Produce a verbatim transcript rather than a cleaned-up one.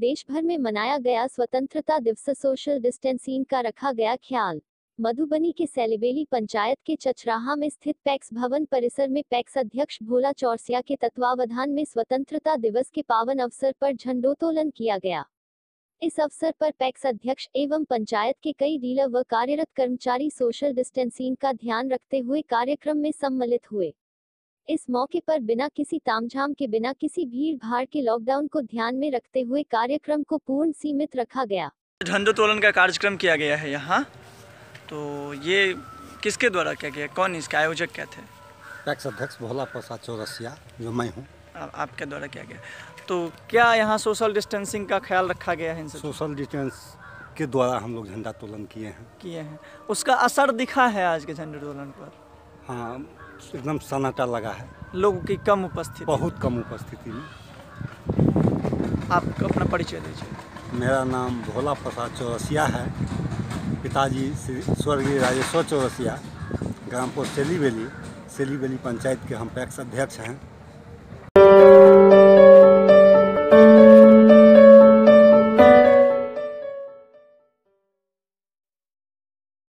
देश भर में मनाया गया स्वतंत्रता दिवस। सोशल डिस्टेंसिंग का रखा गया ख्याल। मधुबनी के सैलीबेली पंचायत के चचराहा में स्थित पैक्स भवन परिसर में पैक्स अध्यक्ष भोला चौरसिया के तत्वावधान में स्वतंत्रता दिवस के पावन अवसर पर झंडोत्तोलन किया गया। इस अवसर पर पैक्स अध्यक्ष एवं पंचायत के कई डीलर व कार्यरत कर्मचारी सोशल डिस्टेंसिंग का ध्यान रखते हुए कार्यक्रम में सम्मिलित हुए। इस मौके पर बिना किसी तामझाम के, बिना किसी भीड़ भाड़ के लॉकडाउन को ध्यान में रखते हुए कार्यक्रम को पूर्ण सीमित रखा गया। झंडोत्तोलन का कार्यक्रम किया गया है यहाँ, तो ये किसके द्वारा किया गया, कौन इसके आयोजक क्या थे? पैक्स अध्यक्ष भोला प्रसाद चौरसिया, जो मैं हूँ। आपके द्वारा किया गया, तो क्या यहाँ सोशल डिस्टेंसिंग का ख्याल रखा गया है? इनसे सोशल डिस्टेंस के द्वारा हम लोग झंडोत्तोलन किए हैं किए हैं उसका असर दिखा है आज के झंडोत्तोलन पर? हाँ, एकदम सन्नाटा लगा है, लोगों की कम उपस्थिति, बहुत कम उपस्थिति में। आप अपना परिचय दीजिए। मेरा नाम भोला प्रसाद चौरसिया है। पिताजी श्री स्वर्गीय राजेश्वर चौरसिया, ग्राम पोस्ट सैलीबेली, सैलीबेली पंचायत के हम पैक्स अध्यक्ष हैं।